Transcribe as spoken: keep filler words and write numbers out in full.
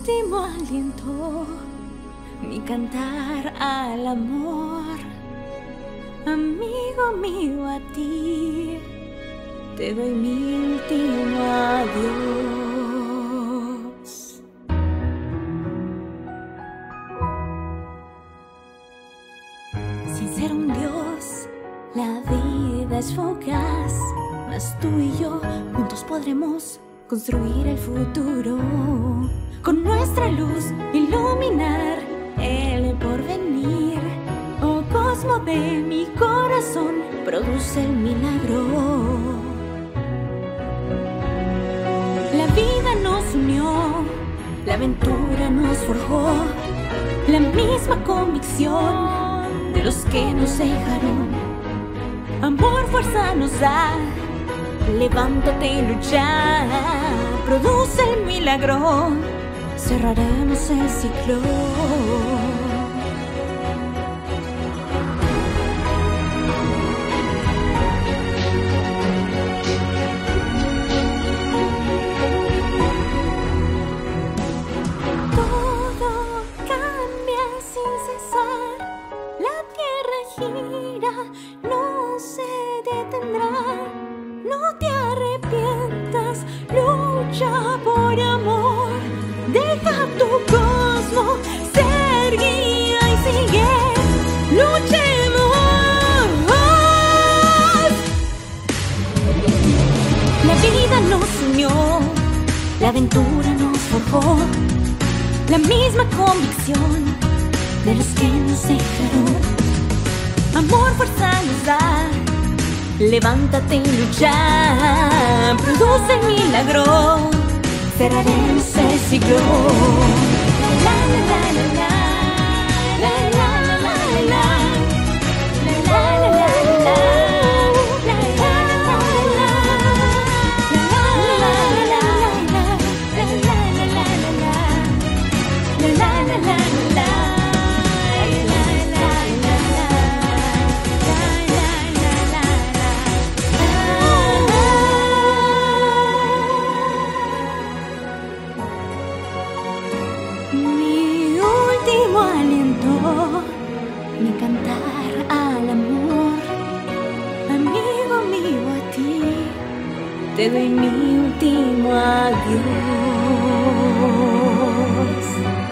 último aliento, mi cantar al amor. Amigo mío, a ti te doy mi último adiós. Sin ser un dios, la vida es fugaz, mas tú y yo juntos podremos construir el futuro. Con nuestra luz iluminar el porvenir. Oh cosmo de mi corazón, produce el milagro. La vida nos unió, la aventura nos forjó, la misma convicción de los que nos dejaron. Amor, fuerza nos da, levántate y lucha, produce el milagro, cerraremos el ciclo. Todo cambia sin cesar, la tierra gira, no se detendrá. No te arrepientas, lucha por amor. Deja tu cosmo ser guía y sigue. Luchemos. La vida nos unió, la aventura nos forjó, la misma convicción de los que nos dejaron. Amor, fuerza nos da, levántate y lucha, produce el milagro, cerraremos el ciclo. La la la la la, la la la la la, la la la la la, la la la la la. Mi cantar al amor, amigo mío, a ti te doy mi último adiós.